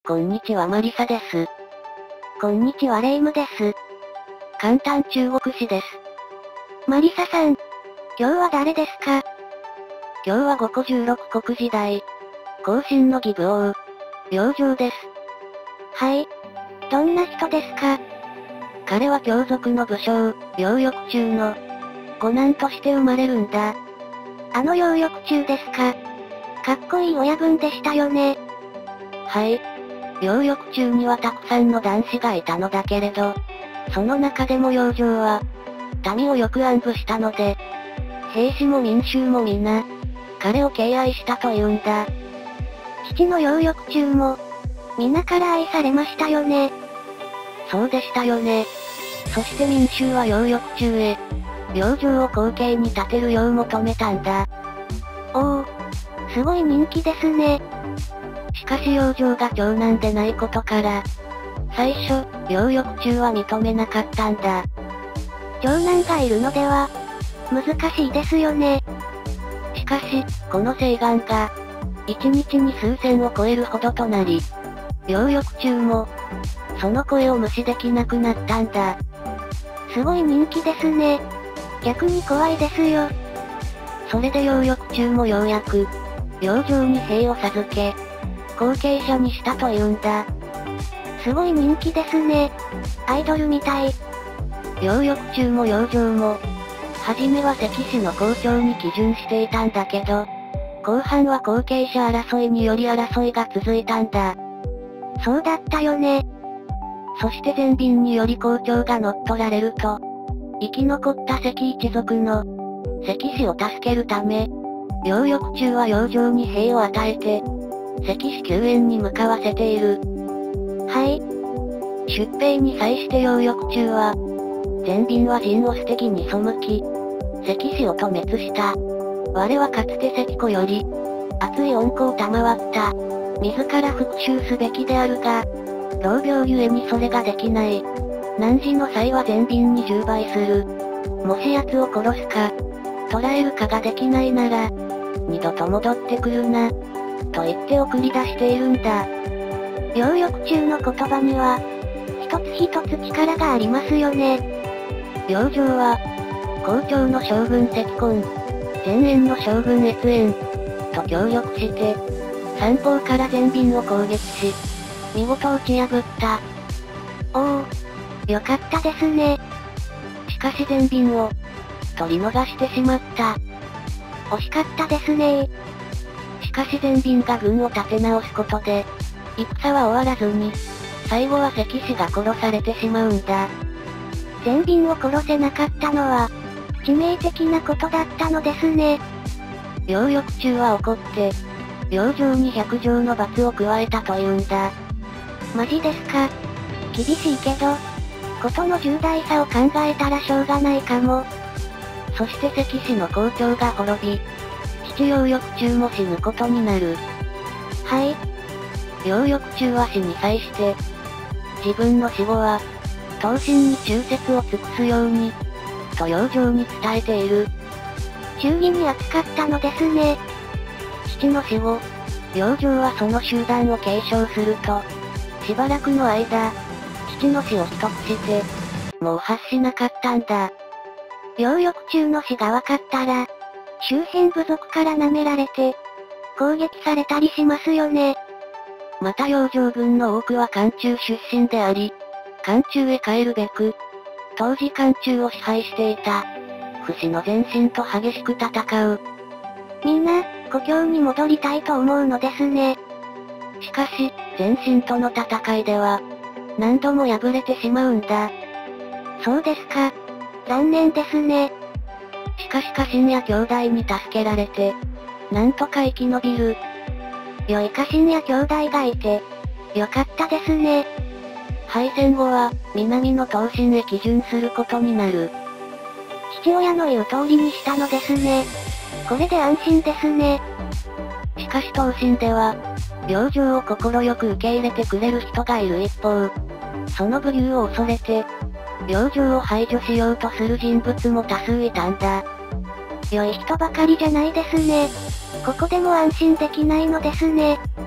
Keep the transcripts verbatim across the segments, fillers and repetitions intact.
こんにちはマリサです。 こんにちはレイムです。 簡単中国史です。 マリサさん、今日は誰ですか？ 今日はごこじゅうろく国時代、後秦の義武王、楊常です。 はい。どんな人ですか？ 彼は強族の武将、楊翼中の五男として生まれるんだ。 あの楊翼中ですか？かっこいい親分でしたよね。 はい。楊翼中にはたくさんの男子がいたのだけれど、その中でも楊常は、民をよく暗部したので、兵士も民衆も皆、彼を敬愛したというんだ。 父の楊翼中も、皆から愛されましたよね。 そうでしたよね。そして民衆は楊翼中へ、楊常を後継に立てるよう求めたんだ。 おお、すごい人気ですね。 しかし楊常が長男でないことから、最初、楊翼中は認めなかったんだ。 長男がいるのでは、難しいですよね。 しかし、この請願が、一日に数千を超えるほどとなり、楊翼中も、その声を無視できなくなったんだ。 すごい人気ですね。逆に怖いですよ。 それで楊翼中もようやく、楊常に兵を授け、後継者にしたというんだ。 すごい人気ですね。アイドルみたい。 楊翼中も楊常も、はじめは関氏の校長に基準していたんだけど、後半は後継者争いにより争いが続いたんだ。 そうだったよね。 そして全便により校長が乗っ取られると、生き残った関一族の、関氏を助けるため、楊翼中は楊常に兵を与えて、関氏救援に向かわせている。 はい。 出兵に際して楊翼中は、全便は陣を捨て義に背き、関氏を討滅した。我はかつて関子より、熱い恩子を賜った。自ら復讐すべきであるが、老病ゆえにそれができない。汝の際は全便に従売する。もし奴を殺すか、捕らえるかができないなら、二度と戻ってくるな。と言って送り出しているんだ。 楊翼中の言葉には、一つ一つ力がありますよね。 楊常は、校長の将軍関根、前燕の将軍越燕、と協力して、三方から全便を攻撃し、見事打ち破った。 おお、よかったですね。 しかし全便を、取り逃してしまった。 惜しかったですね。 しかし全便が軍を立て直すことで、戦は終わらずに、最後は関氏が殺されてしまうんだ。 全便を殺せなかったのは、致命的なことだったのですね。 楊翼中は怒って、楊常に百条の罰を加えたというんだ。 マジですか？厳しいけど、ことの重大さを考えたらしょうがないかも。 そして関氏の校長が滅び、父楊翼中も死ぬことになる。 はい。 楊翼中は死に際して、自分の死後は、東晋に忠節を尽くすように、と楊常に伝えている。 忠義に扱ったのですね。 父の死後、楊常はその集団を継承すると、しばらくの間、父の死を秘匿して、もう発しなかったんだ。 楊翼中の死が分かったら、周辺部族から舐められて、攻撃されたりしますよね。 また楊常軍の多くは漢中出身であり、漢中へ帰るべく、当時漢中を支配していた、不死の前進と激しく戦う。 みんな、故郷に戻りたいと思うのですね。 しかし、前進との戦いでは、何度も敗れてしまうんだ。 そうですか。残念ですね。 しかし家臣や兄弟に助けられて、なんとか生き延びる。 良い家臣や兄弟がいて、よかったですね。 敗戦後は、南の東進へ帰順することになる。 父親の言う通りにしたのですね。これで安心ですね。 しかし東進では、楊常を快く受け入れてくれる人がいる一方、その武勇を恐れて、楊常を排除しようとする人物も多数いたんだ。 良い人ばかりじゃないですね。ここでも安心できないのですね。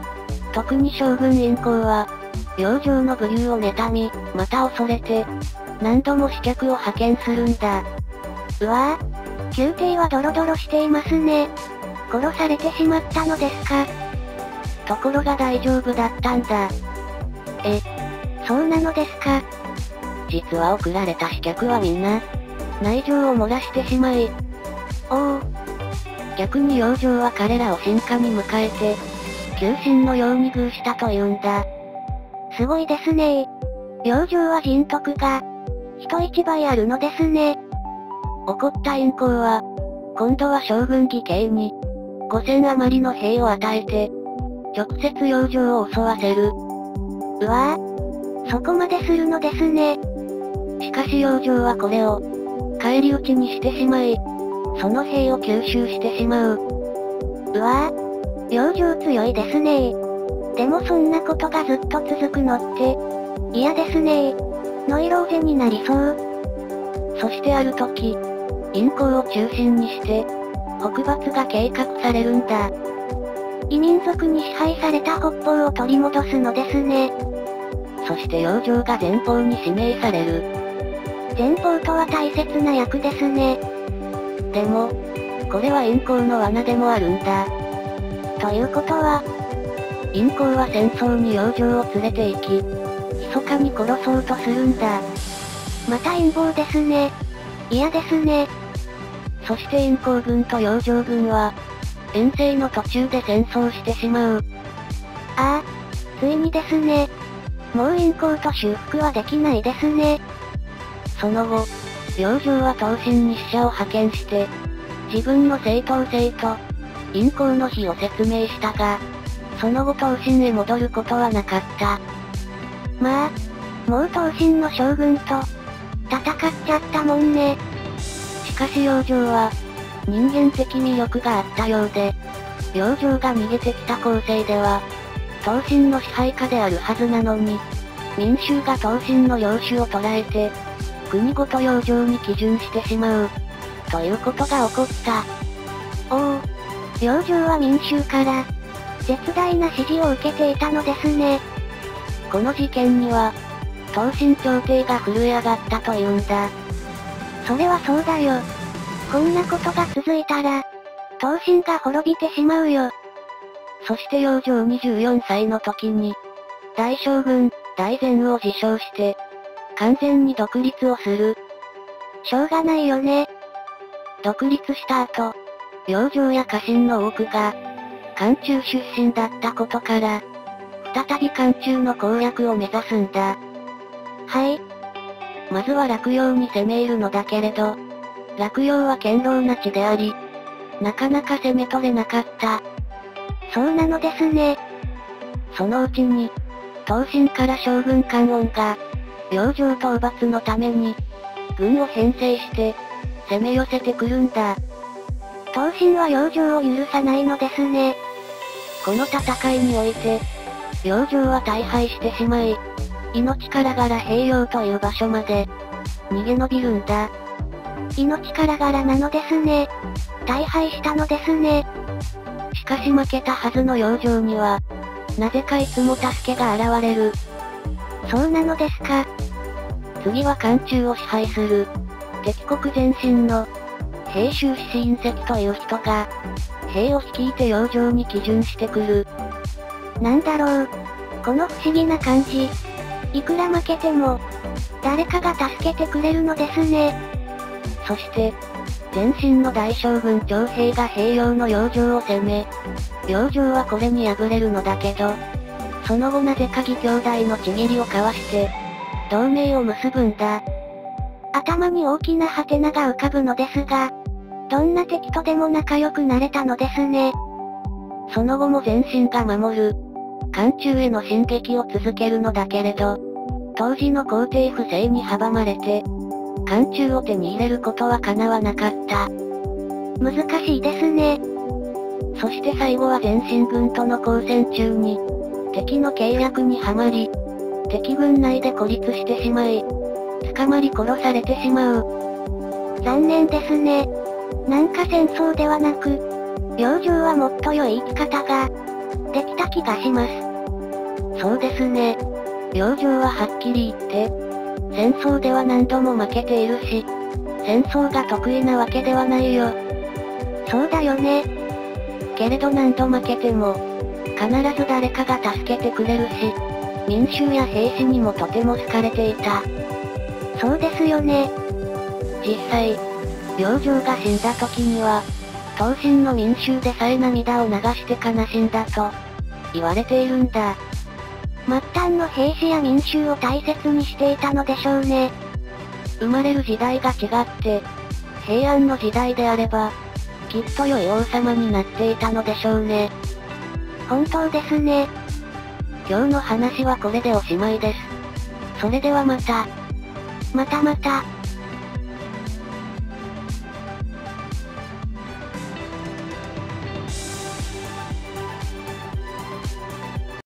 特に将軍院公は、養生の武勇を妬み、また恐れて、何度も刺客を派遣するんだ。 うわぁ、宮廷はドロドロしていますね。殺されてしまったのですか。 ところが大丈夫だったんだ。 え、そうなのですか。 実は送られた刺客はみんな、内情を漏らしてしまい、 おお。 逆に養生は彼らを臣下に迎えて、旧臣のように遇したというんだ。 すごいですねー。養生は人徳が、人一倍あるのですね。 怒った院公は、今度は将軍義兄に、ごせん余りの兵を与えて、直接養生を襲わせる。 うわぁ、そこまでするのですね。 しかし養生はこれを、返り討ちにしてしまい、その兵を吸収してしまう。 うわぁ、養生強いですねー。でもそんなことがずっと続くのって、嫌ですねー。ノイローゼになりそう。 そしてある時、院公を中心にして、北伐が計画されるんだ。 異民族に支配された北方を取り戻すのですね。 そして養生が前方に指名される。 前方とは大切な役ですね。 でも、これは院公の罠でもあるんだ。 ということは、 院公は戦争に養生を連れて行き、密かに殺そうとするんだ。 また陰謀ですね。嫌ですね。 そして院公軍と養生軍は、遠征の途中で戦争してしまう。 ああ、ついにですね。もう院公と修復はできないですね。 その後、養生は東進に使者を派遣して、自分の正当性と、院公の非を説明したが、その後東進へ戻ることはなかった。 まあ、もう東進の将軍と、戦っちゃったもんね。 しかし養生は、人間的魅力があったようで、養生が逃げてきた後世では、東進の支配下であるはずなのに、民衆が東進の領主を捕らえて、国ごと養生に基準してしまう、ということが起こった。 おお、養生は民衆から、絶大な支持を受けていたのですね。 この事件には、東進朝廷が震え上がったというんだ。 それはそうだよ。こんなことが続いたら、東進が滅びてしまうよ。 そして養生にじゅうよんさいの時に、大将軍、大善を自称して、完全に独立をする。 しょうがないよね。 独立した後、養生や家臣の多くが、漢中出身だったことから、再び漢中の攻略を目指すんだ。 はい。 まずは洛陽に攻め入るのだけれど、洛陽は堅牢な地であり、なかなか攻め取れなかった。 そうなのですね。 そのうちに、東進から将軍関音が、養生討伐のために、軍を編成して、攻め寄せてくるんだ。 東進は養生を許さないのですね。 この戦いにおいて、養生は大敗してしまい、命からがら平陽という場所まで、逃げ延びるんだ。 命からがらなのですね。大敗したのですね。 しかし負けたはずの養生には、なぜかいつも助けが現れる。 そうなのですか。 次は漢中を支配する、敵国前進の、兵州志士隕石という人が、兵を率いて養生に基準してくる。 なんだろう。この不思議な感じ。いくら負けても、誰かが助けてくれるのですね。 そして、前進の大将軍徴兵が平陽の養生を攻め、養生はこれに敗れるのだけど、その後なぜか義兄弟のちぎりを交わして、同盟を結ぶんだ。 頭に大きなハテナが浮かぶのですが、どんな敵とでも仲良くなれたのですね。 その後も前進が守る、漢中への進撃を続けるのだけれど、当時の皇帝不正に阻まれて、漢中を手に入れることは叶わなかった。 難しいですね。 そして最後は前進軍との交戦中に、敵の計略にはまり、敵軍内で孤立してしまい、捕まり殺されてしまう。 残念ですね。なんか戦争ではなく、養生はもっと良い生き方が、できた気がします。 そうですね。養生ははっきり言って、戦争では何度も負けているし、戦争が得意なわけではないよ。 そうだよね。 けれど何度負けても、必ず誰かが助けてくれるし、民衆や兵士にもとても好かれていた。 そうですよね。 実際、養生が死んだ時には、東進の民衆でさえ涙を流して悲しんだと、言われているんだ。 末端の兵士や民衆を大切にしていたのでしょうね。 生まれる時代が違って、平安の時代であれば、きっと良い王様になっていたのでしょうね。 本当ですね。 今日の話はこれでおしまいです。それではまた。 またまた。